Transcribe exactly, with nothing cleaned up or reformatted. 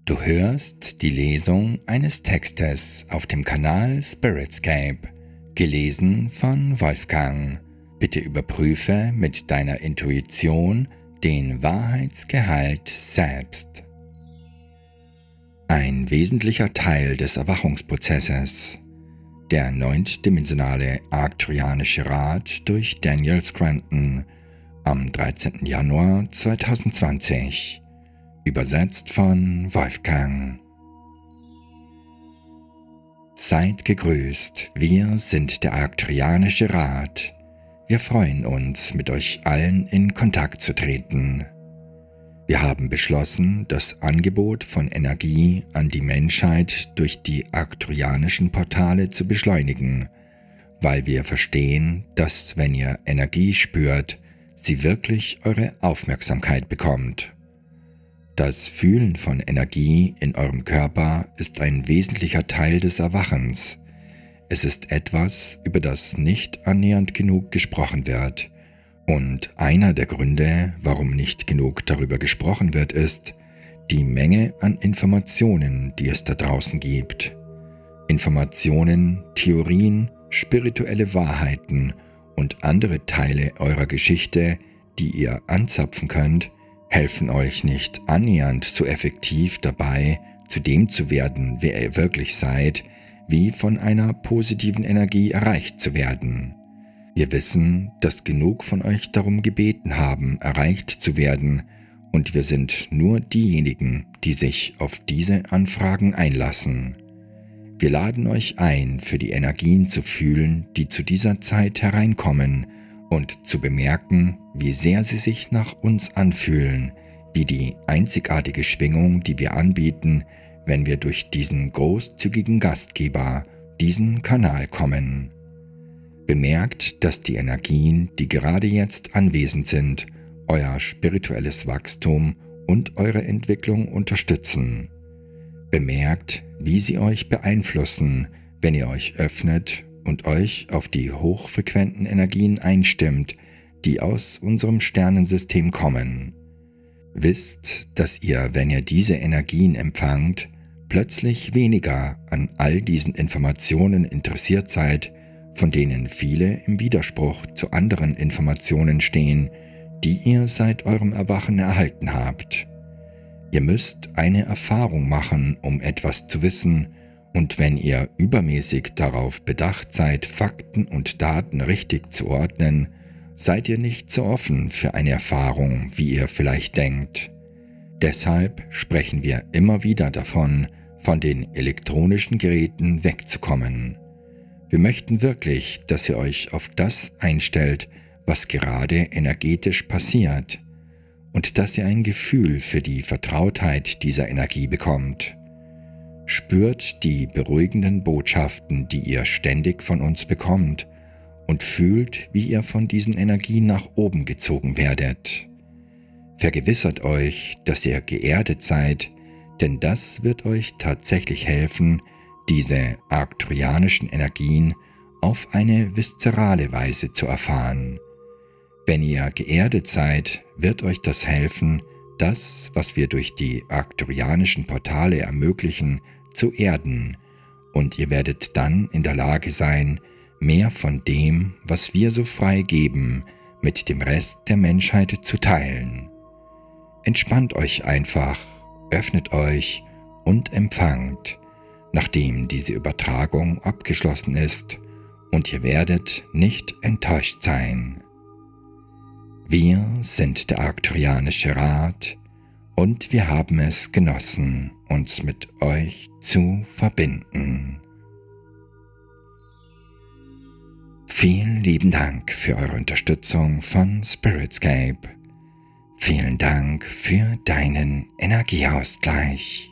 Du hörst die Lesung eines Textes auf dem Kanal Spiritscape, gelesen von Wolfgang. Bitte überprüfe mit deiner Intuition den Wahrheitsgehalt selbst. Ein wesentlicher Teil des Erwachungsprozesses, der neuntdimensionale Arcturianische Rat durch Daniel Scranton am dreizehnten Januar zweitausendzwanzig. Übersetzt von Wolfgang. Seid gegrüßt, wir sind der Arcturianische Rat. Wir freuen uns, mit euch allen in Kontakt zu treten. Wir haben beschlossen, das Angebot von Energie an die Menschheit durch die arcturianischen Portale zu beschleunigen, weil wir verstehen, dass, wenn ihr Energie spürt, sie wirklich eure Aufmerksamkeit bekommt. Das Fühlen von Energie in eurem Körper ist ein wesentlicher Teil des Erwachens. Es ist etwas, über das nicht annähernd genug gesprochen wird. Und einer der Gründe, warum nicht genug darüber gesprochen wird, ist die Menge an Informationen, die es da draußen gibt. Informationen, Theorien, spirituelle Wahrheiten und andere Teile eurer Geschichte, die ihr anzapfen könnt, helfen euch nicht annähernd so effektiv dabei, zu dem zu werden, wer ihr wirklich seid, wie von einer positiven Energie erreicht zu werden. Wir wissen, dass genug von euch darum gebeten haben, erreicht zu werden, und wir sind nur diejenigen, die sich auf diese Anfragen einlassen. Wir laden euch ein, für die Energien zu fühlen, die zu dieser Zeit hereinkommen, und zu bemerken, wie sehr sie sich nach uns anfühlen, wie die einzigartige Schwingung, die wir anbieten, wenn wir durch diesen großzügigen Gastgeber, diesen Kanal kommen. Bemerkt, dass die Energien, die gerade jetzt anwesend sind, euer spirituelles Wachstum und eure Entwicklung unterstützen. Bemerkt, wie sie euch beeinflussen, wenn ihr euch öffnet und euch auf die hochfrequenten Energien einstimmt, die aus unserem Sternensystem kommen. Wisst, dass ihr, wenn ihr diese Energien empfangt, plötzlich weniger an all diesen Informationen interessiert seid, von denen viele im Widerspruch zu anderen Informationen stehen, die ihr seit eurem Erwachen erhalten habt. Ihr müsst eine Erfahrung machen, um etwas zu wissen, und wenn ihr übermäßig darauf bedacht seid, Fakten und Daten richtig zu ordnen, seid ihr nicht so offen für eine Erfahrung, wie ihr vielleicht denkt. Deshalb sprechen wir immer wieder davon, von den elektronischen Geräten wegzukommen. Wir möchten wirklich, dass ihr euch auf das einstellt, was gerade energetisch passiert, und dass ihr ein Gefühl für die Vertrautheit dieser Energie bekommt. Spürt die beruhigenden Botschaften, die ihr ständig von uns bekommt, und fühlt, wie ihr von diesen Energien nach oben gezogen werdet. Vergewissert euch, dass ihr geerdet seid, denn das wird euch tatsächlich helfen, diese arcturianischen Energien auf eine viszerale Weise zu erfahren. Wenn ihr geerdet seid, wird euch das helfen, das, was wir durch die arcturianischen Portale ermöglichen, zu erden, und ihr werdet dann in der Lage sein, mehr von dem, was wir so frei geben, mit dem Rest der Menschheit zu teilen. Entspannt euch einfach, öffnet euch und empfangt, nachdem diese Übertragung abgeschlossen ist, und ihr werdet nicht enttäuscht sein. Wir sind der Arcturianische Rat, und wir haben es genossen, uns mit euch zu verbinden. Vielen lieben Dank für eure Unterstützung von Spiritscape. Vielen Dank für deinen Energieausgleich.